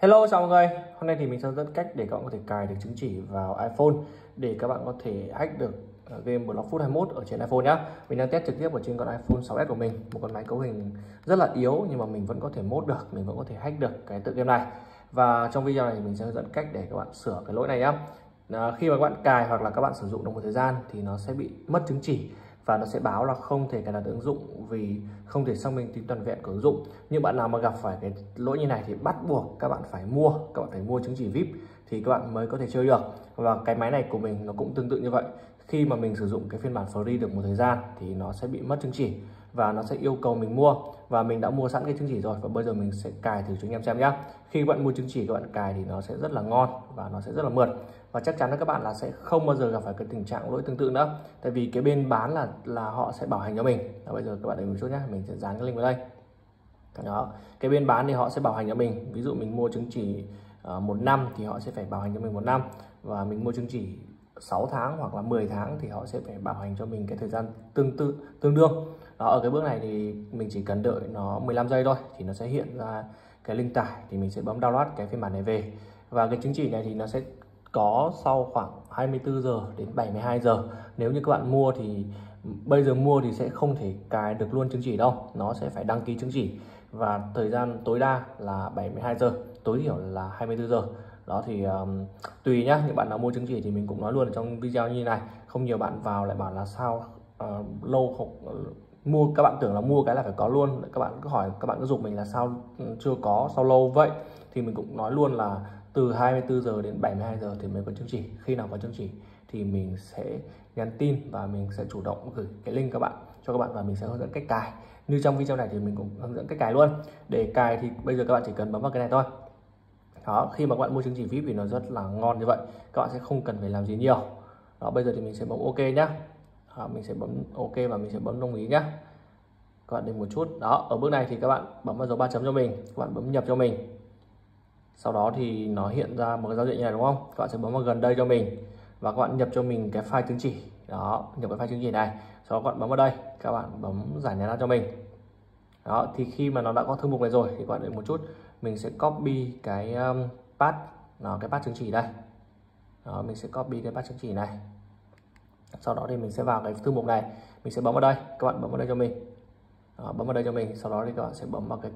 Hello, chào mọi người. Hôm nay thì mình sẽ hướng dẫn cách để các bạn có thể cài được chứng chỉ vào iPhone để các bạn có thể hack được game Bloxfoot 21 ở trên iPhone nhé. Mình đang test trực tiếp ở trên con iPhone 6s của mình, một con máy cấu hình rất là yếu nhưng mà mình vẫn có thể mod được, mình vẫn có thể hack được cái tựa game này. Và trong video này thì mình sẽ hướng dẫn cách để các bạn sửa cái lỗi này nhé. Khi mà các bạn cài hoặc là các bạn sử dụng được một thời gian thì nó sẽ bị mất chứng chỉ và nó sẽ báo là không thể cài đặt ứng dụng vì không thể xác minh tính toàn vẹn của ứng dụng. Nhưng bạn nào mà gặp phải cái lỗi như này thì bắt buộc các bạn phải mua chứng chỉ VIP thì các bạn mới có thể chơi được. Và cái máy này của mình nó cũng tương tự như vậy. Khi mà mình sử dụng cái phiên bản free được một thời gian thì nó sẽ bị mất chứng chỉ và nó sẽ yêu cầu mình mua, và mình đã mua sẵn cái chứng chỉ rồi và bây giờ mình sẽ cài thử cho anh em xem nhé. Khi bạn mua chứng chỉ các bạn cài thì nó sẽ rất là ngon và nó sẽ rất là mượt, và chắc chắn là các bạn là sẽ không bao giờ gặp phải cái tình trạng lỗi tương tự nữa, tại vì cái bên bán là họ sẽ bảo hành cho mình. Bây giờ các bạn đợi một chút nhé, mình sẽ dán cái link vào đây. Đó, cái bên bán thì họ sẽ bảo hành cho mình, ví dụ mình mua chứng chỉ 1 năm thì họ sẽ phải bảo hành cho mình 1 năm, và mình mua chứng chỉ 6 tháng hoặc là 10 tháng thì họ sẽ phải bảo hành cho mình cái thời gian tương đương. Đó, ở cái bước này thì mình chỉ cần đợi nó 15 giây thôi thì nó sẽ hiện ra cái link tải, thì mình sẽ bấm download cái phiên bản này về. Và cái chứng chỉ này thì nó sẽ có sau khoảng 24 giờ đến 72 giờ. Nếu như các bạn mua thì bây giờ mua thì sẽ không thể cài được luôn chứng chỉ đâu, nó sẽ phải đăng ký chứng chỉ và thời gian tối đa là 72 giờ, tối thiểu là 24 giờ. Đó thì tùy nhá, những bạn nào mua chứng chỉ thì mình cũng nói luôn ở trong video như này. Không nhiều bạn vào lại bảo là sao lâu không mua, các bạn tưởng là mua cái là phải có luôn. Các bạn cứ hỏi, các bạn cứ giục mình là sao chưa có, sao lâu vậy, thì mình cũng nói luôn là từ 24 giờ đến 72 giờ thì mới có chứng chỉ. Khi nào có chứng chỉ thì mình sẽ nhắn tin và mình sẽ chủ động gửi cái link cho các bạn và mình sẽ hướng dẫn cách cài. Như trong video này thì mình cũng hướng dẫn cách cài luôn. Để cài thì bây giờ các bạn chỉ cần bấm vào cái này thôi. Đó, khi mà các bạn mua chứng chỉ VIP thì nó rất là ngon như vậy, các bạn sẽ không cần phải làm gì nhiều. Đó, bây giờ thì mình sẽ bấm OK nhá. Đó, mình sẽ bấm OK và mình sẽ bấm đồng ý nhá. Các bạn đợi một chút. Đó, ở bước này thì các bạn bấm vào dấu 3 chấm cho mình, các bạn bấm nhập cho mình. Sau đó thì nó hiện ra một cái giao diện như này đúng không? Các bạn sẽ bấm vào gần đây cho mình và các bạn nhập cho mình cái file chứng chỉ. Đó, nhập cái file chứng chỉ này. Sau đó các bạn bấm vào đây, các bạn bấm giải nhãn cho mình. Đó, thì khi mà nó đã có thư mục này rồi thì các bạn đợi một chút, mình sẽ copy cái path, cái path chứng chỉ đây. Đó, mình sẽ copy cái path chứng chỉ này. Sau đó thì mình sẽ vào cái thư mục này, mình sẽ bấm vào đây, các bạn bấm vào đây cho mình. Đó, bấm vào đây cho mình, sau đó thì các bạn sẽ bấm vào cái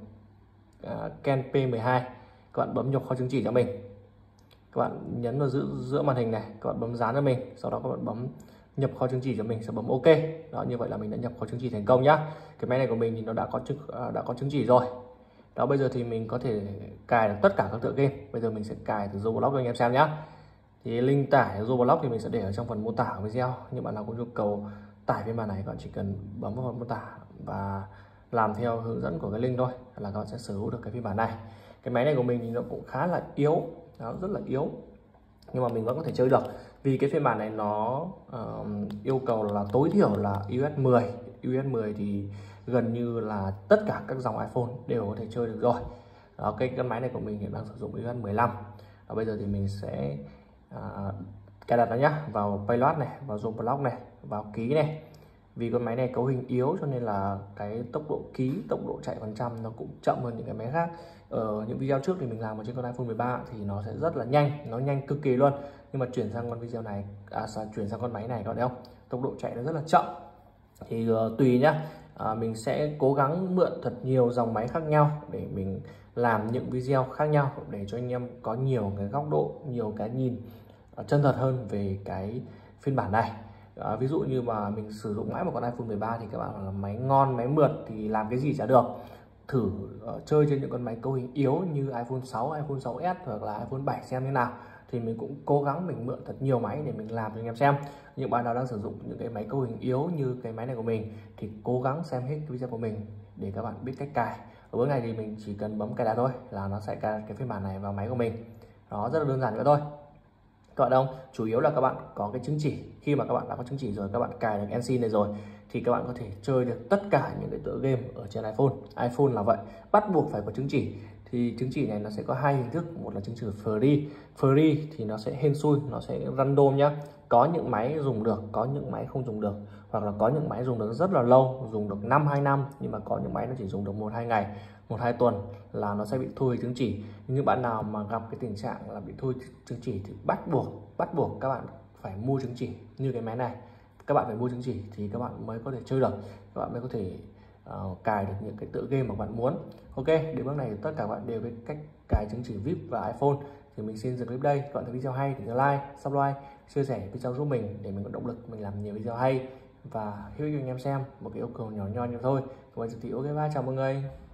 Ken P12, các bạn bấm nhập kho chứng chỉ cho mình. Các bạn nhấn vào giữa màn hình này, các bạn bấm dán cho mình, sau đó các bạn bấm nhập kho chứng chỉ cho mình, sẽ bấm OK. Đó, như vậy là mình đã nhập kho chứng chỉ thành công nhá. Cái máy này của mình thì nó đã có chứng chỉ rồi. Đó, bây giờ thì mình có thể cài được tất cả các tựa game. Bây giờ mình sẽ cài từ Roblox cho anh em xem nhá. Thì link tải Roblox thì mình sẽ để ở trong phần mô tả của video. Nhưng bạn nào có nhu cầu tải phiên bản này, các bạn chỉ cần bấm vào phần mô tả và làm theo hướng dẫn của cái link thôi là các bạn sẽ sở hữu được cái phiên bản này. Cái máy này của mình thì nó cũng khá là yếu, nó rất là yếu, nhưng mà mình vẫn có thể chơi được vì cái phiên bản này nó yêu cầu là tối thiểu là iOS 10. iOS 10 thì gần như là tất cả các dòng iPhone đều có thể chơi được rồi. Đó, cái máy này của mình hiện đang sử dụng iOS 15. Và bây giờ thì mình sẽ cài đặt nó nhá, vào Payload này, vào Roblox này, vào ký này. Vì con máy này cấu hình yếu cho nên là cái tốc độ ký, tốc độ chạy phần trăm nó cũng chậm hơn những cái máy khác. Ở những video trước thì mình làm ở trên con iPhone 13 thì nó sẽ rất là nhanh, nó nhanh cực kỳ luôn. Nhưng mà chuyển sang con video này, chuyển sang con máy này các bạn thấy không? Tốc độ chạy nó rất là chậm. Thì tùy nhá, mình sẽ cố gắng mượn thật nhiều dòng máy khác nhau để mình làm những video khác nhau để cho anh em có nhiều cái góc độ, nhiều cái nhìn chân thật hơn về cái phiên bản này. Ví dụ như mà mình sử dụng mãi một con iPhone 13 thì các bạn là máy ngon, máy mượt thì làm cái gì chả được. Thử chơi trên những con máy cấu hình yếu như iPhone 6, iPhone 6s hoặc là iPhone 7 xem thế nào. Thì mình cũng cố gắng mình mượn thật nhiều máy để mình làm cho anh em xem. Những bạn nào đang sử dụng những cái máy cấu hình yếu như cái máy này của mình thì cố gắng xem hết cái video của mình để các bạn biết cách cài. Ở bước này thì mình chỉ cần bấm cài đặt thôi là nó sẽ cài cái phiên bản này vào máy của mình. Đó, rất là đơn giản nữa thôi. Các bạn đâu, chủ yếu là các bạn có cái chứng chỉ. Khi mà các bạn đã có chứng chỉ rồi, các bạn cài được Ensign này rồi thì các bạn có thể chơi được tất cả những cái tựa game ở trên iPhone. iPhone là vậy, bắt buộc phải có chứng chỉ. Thì chứng chỉ này nó sẽ có hai hình thức, một là chứng chỉ free thì nó sẽ hên xui, nó sẽ random nhá. Có những máy dùng được, có những máy không dùng được, hoặc là có những máy dùng được rất là lâu, dùng được 5-2 năm, nhưng mà có những máy nó chỉ dùng được 1-2 ngày, 1-2 tuần là nó sẽ bị thu hồi chứng chỉ. Nhưng bạn nào mà gặp cái tình trạng là bị thu hồi chứng chỉ thì bắt buộc các bạn phải mua chứng chỉ. Như cái máy này, các bạn phải mua chứng chỉ thì các bạn mới có thể chơi được, các bạn mới có thể cài được những cái tựa game mà bạn muốn. Ok, đến bước này tất cả các bạn đều biết cách cài chứng chỉ VIP và iPhone. Thì mình xin dừng clip đây. Các bạn thấy video hay thì nhớ like, subscribe, chia sẻ video giúp mình để mình có động lực mình làm nhiều video hay và hữu ích cho anh em xem. Một cái yêu cầu nhỏ nhoi như thôi. Cảm ơn chị. Ok, bye, chào mọi người.